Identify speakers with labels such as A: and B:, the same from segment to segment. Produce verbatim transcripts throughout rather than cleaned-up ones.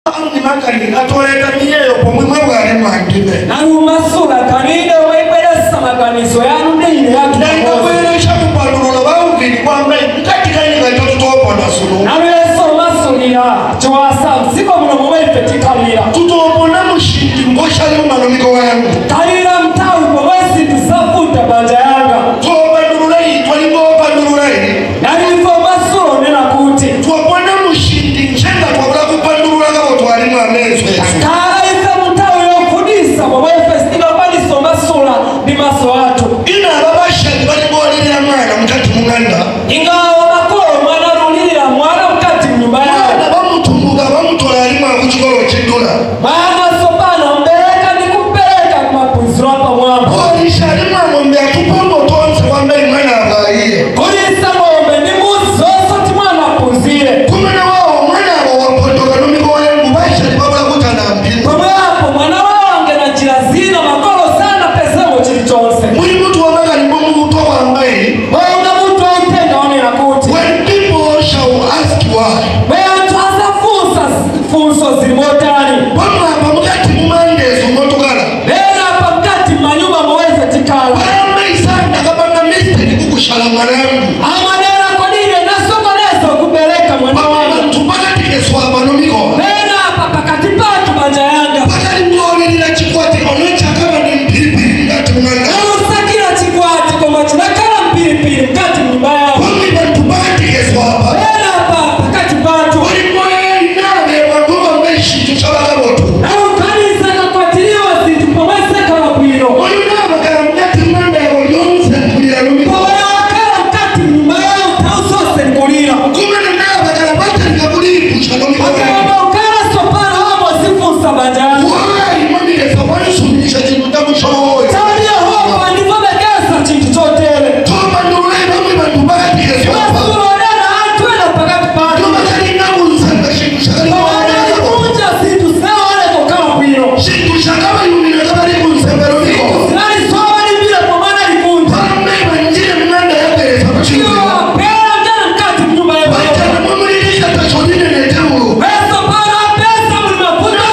A: atoleta miyeyo pomwe bwali mwandime
B: narumasula kaninde webelesa maganizo yanu ndine
A: yatanga kwelesha kupalulula bawugiri kwamba katikani gatototopoda sulu
B: nabeso masulira twasa msiko muno mwefe tikalira
A: tutopona mushindi ngosha yumano miko wangu
B: kalira mtawi mwesi tusafuta banja yanga
A: topandulula itwa ingopandulula ini
B: nalifo masulo nena kuti
A: tuopona mushindi njenga twabula kupandulula kabo twali mwamezo
B: kala ife mtawi yokudisa mwefe stika baliso masula ni maso watu
A: ina babashali bali bolirira mwana mukati munganda
B: ingawa makolo mwana rulira mwana mkati mnyumba yao
A: bamutumbuka bamutola ali mwa kuchikolo chindula
B: mwana sopana mbeleka ni kupeleka kumapuziro hapa mwamba
A: olisha ali mwa ngombe atupambo tonse kwamba imwana abaye
B: kulisa ngombe ni muzo soti mwana puzire
A: kumene wao mwana abo wapotoka nomiko wangu bashali babula kutana mpindu
B: kwa hapo mwana wange na jirazina makolo sana pesemo chilichonse
A: muli mutu wamaka ni mungu kutoka ambaye
B: wewe mtu autenda wani na kuti
A: when people shall ask why
B: wewe tuasa funsa funso zilimotani
A: wama hapa mkati mumandezo motokala
B: lena hapa mkati manyuma mweze tikala
A: wama isanda kabanga mistake kukushala mwanangu
B: ama nena kodire na soko leso kubeleka mwana
A: wama
B: wangu
A: ntupaka tikeswa manomiko
B: lena hapa pakati patu banja yanga
A: pakali mwolelila chikwati onocha kama ni mpilipili mkati munganda
B: usakira chikwati kwa machinakala mpilipili mkati mnyumba yao
A: wama ntupaka tikeswa hapa
B: lena hapa pakati patu
A: wali mwoye inawe wangoma mbeshi tuchabaka botu
B: na ukanisa kakwatiliwa zintu pomwese kama bwino
A: wali unama kala mkati munganda ya waliomse kulila nomiko
B: kwa wakala mkati mnyumba yao tausose ngulira
A: kumena nawe kala bata nikabuli kusha nomiko
B: wakala ukala sopana wamo sifunsa banja yanga
A: wali mwami kesa wali sumisha jinutamu shoye
B: talia hopa nivomegesa chintu chotele
A: toba ndulai mwami bantupaka tikeswa hapa
B: masulonena antwela pakati patu
A: toba kali namu nsanga shintu shakali kwa wanayako
B: kunja zintu sewaleko kama bwino
A: shintu shakaba yumina kabali kunsembero niko
B: sinali soba limbile pomwana likunja
A: pame banjire mnanda yaperesa pachiwe
B: pera mjana mkati mnyumba yewe
A: wajana mwamulilisha tachonine netewulu
B: pesa pana pesa mlimafuta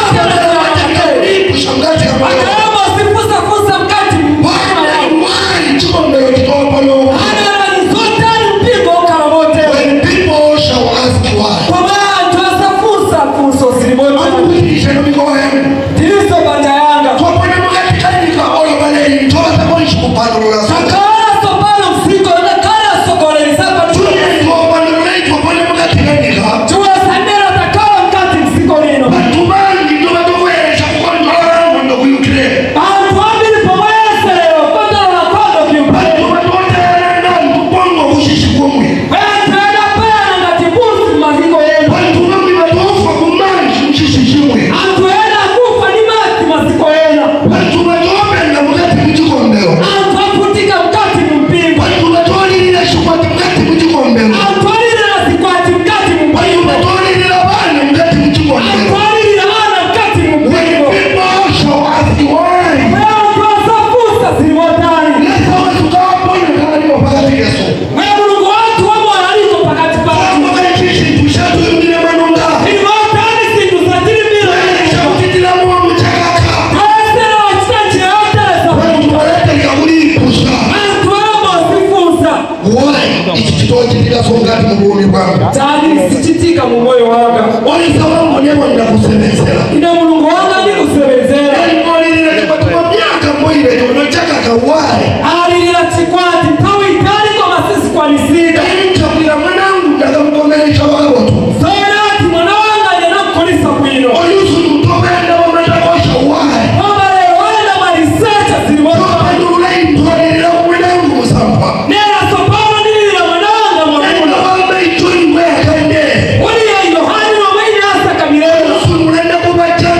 A: kushangazi kama
B: akarama usifusa fusa mkati mnyumba yao
A: why chikombero kitopano
B: ana zote mpingo karamote
A: when people shall ask why
B: kwa maana tuasafusa fuso silimote
A: wamulilisha nomiko wenu
B: tiliso banja yanga
A: topone mukati kanika olo balei toza mwishi kupanulula soka
B: akala sopana msiko na kala sokole lisapa
A: tuli topandulei topone mukati kanika
B: tuwa sandera takala mkati msiko nino
A: batumangi ndoba tokwelesha kukondola ngondo kuyukile
B: bantu wabili pomwese leo kondolo na kondo kiumpele
A: batuba totelenda mkupongo kushishi kumwe
B: wetenda pena na tibusi maziko yenu
A: batuba mwibatofa kumanji mshishi shimwe
B: antuenda kufa ni mati maziko yenu
A: batuba topenda mukati kuchikombero
B: antu aputika mkati mpingo
A: batuba tolilila shikwati mukati kuchikombero
B: antu alile na sikwati mkati mpingo
A: batuba tolilila bana mukati kuchikombero
B: antu alile ana mkati
A: when
B: mpingo
A: people shall ask why
B: wewe tuasafusa silimotani
A: lesa wasukawaponya kalaliwa pakati yesu
B: wewe mulungu watu wamo wanaliko pakati patu
A: mukaichishi tushatu yungile manunga
B: silimotani sindu satiri bila
A: shakutitila mwa mchakaka
B: kaesera wachitanchi yaotelesa
A: batubaleta likakulipusha
B: antu wamo sifunsa
A: why ichi chitoa chitika songati mubumi bwangu
B: tani sichitika mu moyo wanga
A: olisa wangu nebo ndakusemesera
B: ina mulungu wanga ndikusebezera
A: olilila chikwatuma myaka mboile yonochakaka why
B: alilila chikwati tawi itali kwa masisi kwanisida
A: mtabwila mwanangu ndakamkomelesha wagotu
B: soyati mwana wanga nyenakukolisa bwino
A: oyusu tutobenda wamatakosha why
B: kwamba leo wenda malisecha zilimota
A: topandulai ntolilila mwanangu musampa
B: nena sopano nilila mwana wanga mwakuno
A: nabamba itoli mwekande
B: uliya yohani wamaini asa kamilelo
A: oyusu mulenda kubachana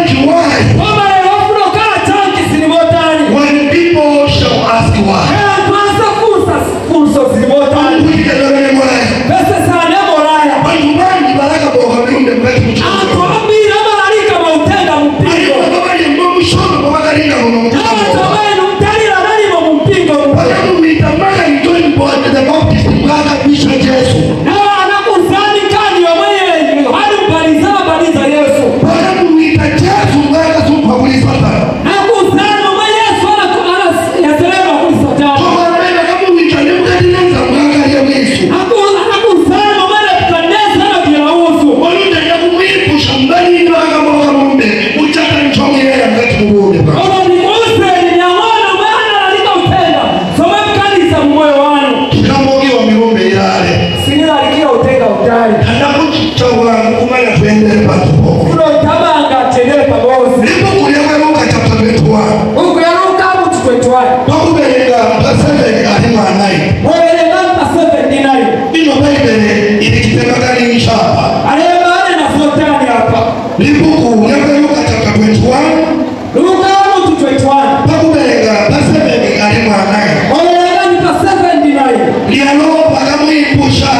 A: Nani ndo kama kama mbe mchaka nchonge ya ngati muone baba.
B: Ono ni use ni nyamana maana alika utenda. Soma kanisa moyo wanu.
A: Kama wa miombe yale.
B: Sinira alikia utenda utali.
A: Anakuchitawa kumanya tuendele patupo.
B: Kulo tabanga tendele pamosi.
A: Ndipo kulewa Luka chapter twenty-one.
B: Mungu ya Luka mtu twenty-one.
A: Bakubelenga paseve alima nai.
B: Wewe namba seven nine.
A: Ino Bible ilikitembakani nshapa.
B: Alema na zotani hapa.
A: Libuku lewa Luka chapter twenty-one.
B: Luka mtu twenty-one.
A: Bakubelenga paseve alima nai.
B: Wewe namba seven nine.
A: Lialo bakamuipusha.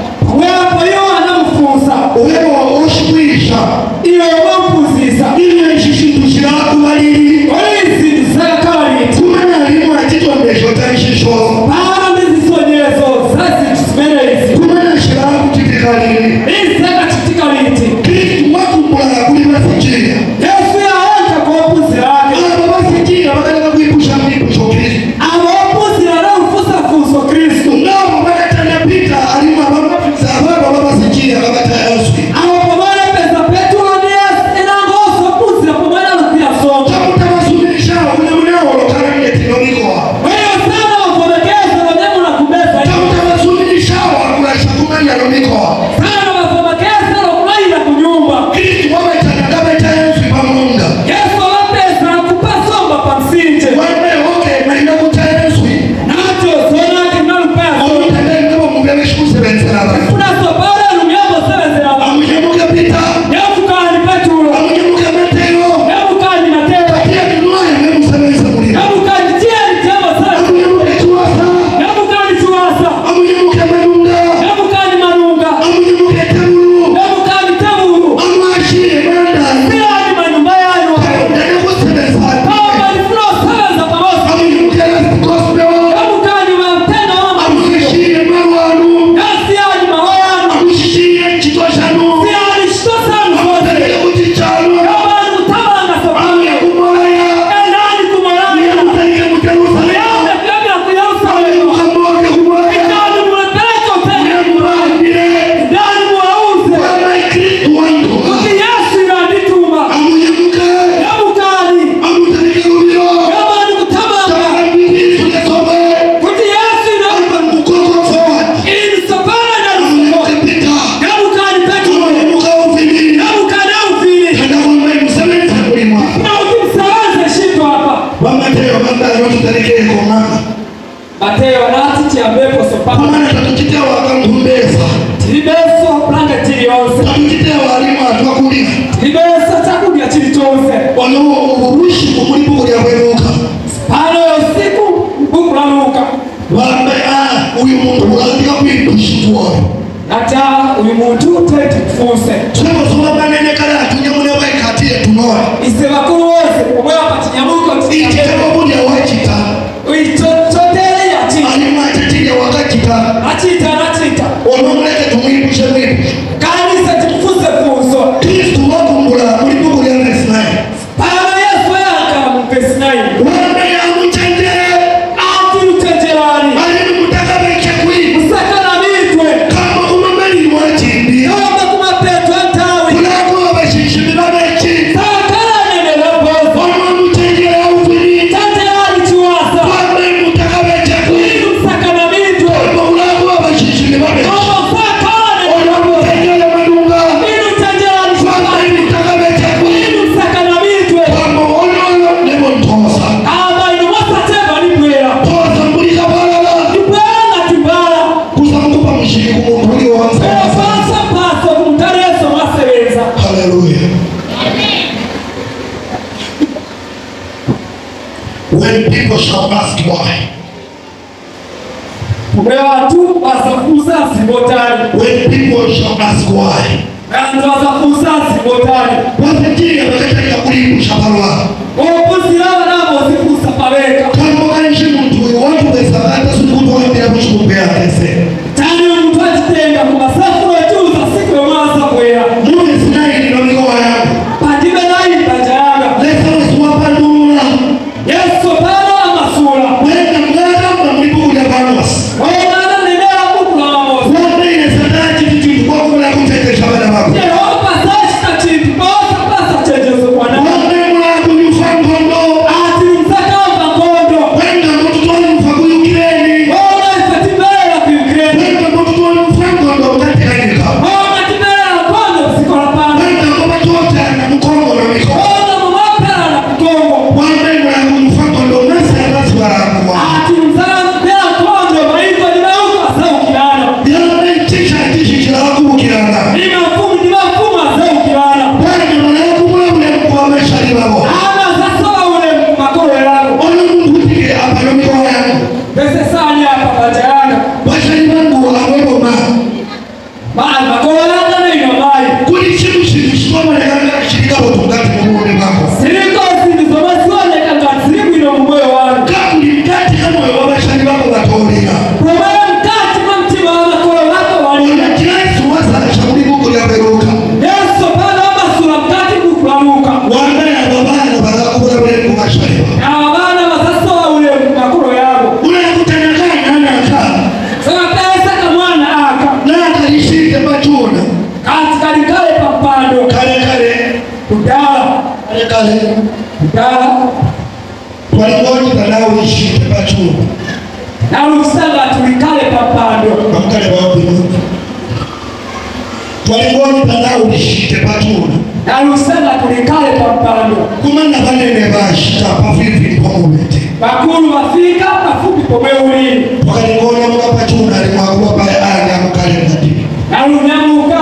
B: Wewe yo anamfunza.
A: Wewe oshikwisha.
B: Iyo wapuzisa.
A: Ile shishindu shiraku baliri.
B: Polisi sakari.
A: Kumana alimu atitondesho tanshisho.
B: Para mezisonyezo sasi tusimerezi.
A: Kumana shiraku tipikaliri.
B: Isaka titikaliti.
A: Kristu wakumbula kuli masikira.
B: Yesu ya anta kwa wapuzi lake.
A: Aba masikira bakaleka kuipusha mipusho Kristu.
B: Aba wapuzi la ufusa fuso Kristu.
A: Nao bakatana pita alimu abamafisa ababa masikira bakata Yesu.
B: Aba pamana pesa Petro ni enangoso puzi la pamana lupia somo.
A: Takuta masumisha ule mnao lokana mnetinoniko.
B: Wewe sana wafomekeza na nemo na kubesa.
A: Takuta masumisha wakula shakumanya nomiko.
B: Sana wafomekeza na kulai na kunyumba.
A: Kristu wametana kabeta Yesu pamunga.
B: Yesu wapesa na kupasomba pa msinje.
A: Wame oke maina kuta Yesu.
B: Nacho sona kinalupea.
A: Omutende ngabo mugebe shikusebenzela abantu.
B: Kuna sobara lumyabo sebezela.
A: Amunyemuka Pita.
B: Yabukani Petro.
A: Amunyemuka Mateo.
B: Yabukani Mateo.
A: Katia kinwaye mwemusebenzela muliro.
B: Yabukani tieni tiamo sana.
A: Amunyemuka Tuwasa.
B: Yabukani Tuwasa.
A: Amunyemuka Manunga.
B: Yabukani Manunga.
A: Amunyemuka Tabulu.
B: Yabukani Tabulu.
A: Amwashire Mandani.
B: Silani manyumba yayo.
A: Ndane kusebenzela.
B: Kama nifuno sebeza pamoja.
A: Amunyemuka Last Gospel.
B: Yabukani wamtenda wama.
A: Amunyemuka Marwanu.
B: Yasiani mahoyano.
A: Amunyemuka Chitoshanu.
B: Siani shitosanu.
A: Amunyemuka Kuchichalo.
B: Yabani kutabanga sopanga.
A: Amunyemuka
B: Endani kumoranga.
A: Amunyemuka Jerusalem.
B: Yabukani kuyausa.
A: Amunyemuka Mwoke kumwaya.
B: Endani mwepeleka utenda.
A: Amunyemuka
B: Endani mwauze.
A: Bwana Kristu wangu.
B: Kuti Yesu inandituma.
A: Amunyemuka.
B: Yabukani.
A: Amutanike ubiro.
B: Yabani kutabanga.
A: Amunyemuka Sobe.
B: Kuti Yesu inandituma.
A: Mukoko forward.
B: Ili sopana na
A: Amunyemuka
B: lusuko.
A: Pita.
B: Yabukani Petro.
A: Amunyemuka Ufini.
B: Yabukani aufili.
A: Kada wamwe musebenza kulimwa.
B: Na ukimsawaze shito hapa.
A: Bamateo bambayo tutarike koma.
B: Mateo nati chiambepo sopana.
A: Kumana tatukitewa akamtumbeza.
B: Tilibeso planga chilionse.
A: Tatukitewa alimu atwakulira.
B: Tilibeso chakudya chilichonse.
A: Wano uburushi kumulipuko lya kweruka.
B: Pano yosiku buku la Luka.
A: Wambe ah uyu muntu ulazika kuipushitwa.
B: Nata uyu muntu tete kufunse.
A: Twebo soba banene kala atunyamune waikatie tunoa.
B: Ise bakuru wose kumwe wapatinyamuko
A: Ikitemo
B: tiyambepo.
A: budi ya wachita.
B: Uichotele yachita.
A: Alimu atetinya wakachita.
B: Achita nachita.
A: Onomuleke tumwipushe mwipushe.
B: Kanisa tikufunse funso.
A: Kristu wakumbula mulipuko lya nesinai.
B: Pano Yesu yaka mpesi nayi.
A: Wambe ya mchanje.
B: Ati utenjelani.
A: Alimu mutaka beche kui.
B: Musakala mitwe.
A: Kama kumamali mwachindi.
B: Yomba kuma Petro ntawi.
A: Kulako abashishimi babechi.
B: Sakala nene lopozo.
A: Wama mchanje ya ufini.
B: Tanjelani chiwasa.
A: Wambe mutaka beche kui.
B: Ilu msakala mitwe.
A: Wama kulako abashishimi babechi.
B: Yomba sakala nene
A: Wama
B: lopozo.
A: mchanje ya manunga.
B: Ilu tanjelani
A: Wambe
B: chiwasa.
A: mutaka beche kui.
B: Ilu msakala mitwe.
A: Wama ololo nebo ntosa.
B: Aba inu wasateba nipwela.
A: Tosa mbulika balala.
B: Nipwela na tibala.
A: Kusamkupa mshiki kumutuli wanza.
B: Ela pasa paso kumtareso mwaseweza.
A: Hallelujah. When people shall ask why.
B: Kumbe watu wasakuza sibotani.
A: When people shall ask why.
B: Watu wasakuza sibotani.
A: Wafikiria bakataka kulimbusha barua.
B: Opusi lawa nabo sikusa paweka.
A: Kama kanshi muntu watu besabata sukutu wambira kushukupea kese.
B: Tani mtu ajitenga kumasafu wetuza siku ya maasa kwea.
A: Mune sinai ninomiko wayangu.
B: Pandibe nai panjayaga.
A: Lesa wasuwapa ndula.
B: Yesu pano amasula.
A: Wenda mgada mna mlipu kuja banos.
B: Wainana nenea kuku na mamosa.
A: Wanda ine sataji vitu kwa kula kutete shabada babu.
B: Yehova sashi na chimpi bosa kudala
A: alekale
B: kudala
A: twalingoni kanawe ishite patu
B: nalusanga tulikale papando
A: bamukale bawabino twalingoni kanawe ishite patu
B: nalusanga tulikale papando
A: kumana banene bashita pavivi pomubete
B: bakulu bafika pafupi pomwe uli
A: wakalingoni mukapatuna alimwakuwa paya anya mukale ngati
B: nalunyamuka